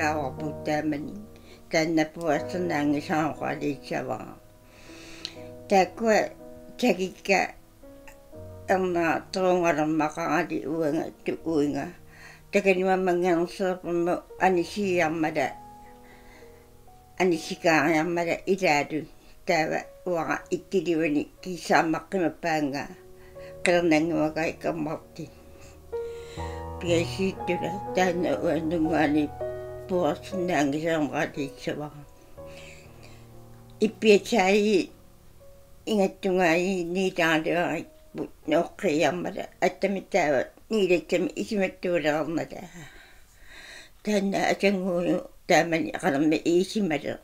kaawaputtamani tannapuassannaangi saaqaliitsavaa taakua takikka amma trongaramaqangali uanga tuuinga takanimamangerserpamma anisiammala anisikaariammala ilaadu taava uaqa ikkilivani kisaammaqqimappaanga qernangumakai kammarti piasiittula taanna uannungaani puarsinnaangisaamqaliitsavaa ippiatsai ingattungai niitaalivarik noqqiyarmala attamittaava niilattami isimattuuleqarmala taanna atanguunu taamani qalermi iisimale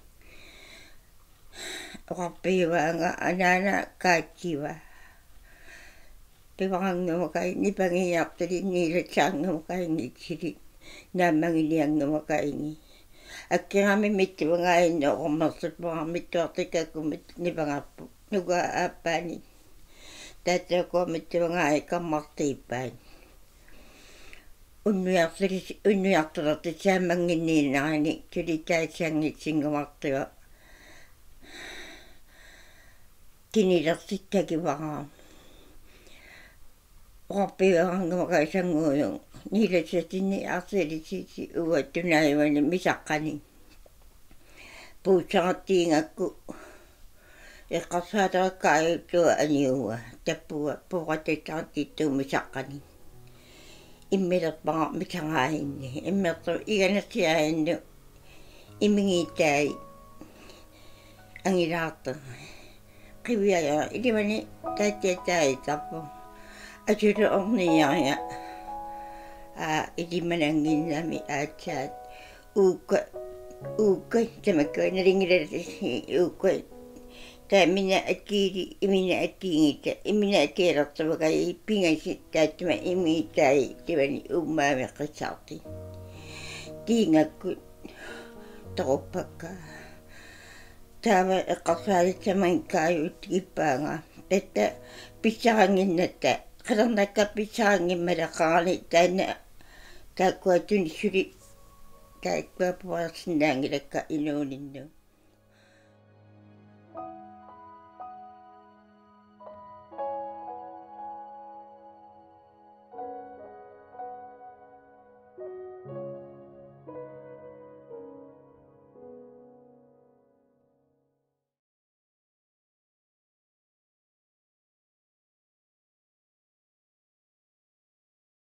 oqarpiuvaanga anaana kaakkiva pivarangumakai nipangiartali niilatsaangumakainnitsili naamangiliangumakainngi akkirami mittuvangaayinno oqormersipparammittuartikakkumit nipangarpu nuga aappaani taataakua mittuvangaai kammartiippaani unnuiartulerti saammanginniinaani tulikaatsaangitsingumartua kinilersittakivaraa oqarpiuvarangumakai sanguuyun niilatsatini arsilisisi uattunaayuani misaqqani puutsaqattiingakku eqqarsaatarakkaayuttua aniuga tappua puuqattattarattiittuu misaqqani immilerpaqa misangaayinni immertu iganassiaayinnu imingiittaai angilaarta qiviaya ilimani taattiattaaitarpu atulu orniyaria ilimananginnami aatsaat uukka tamakka naringilati uukka taamina akkiili imina akkiingita imina akkiilertavakai pingasi taattuma imiitai tivani ummaami qissaarti tiingakku toquppakka taava eqqarsaalitsamankaayut ippaanga tatta pissaranginnatta qalernaakka pissarangimmala taanna taakkuatuni suli taakkuapuarsinnaangilakka inuuninnu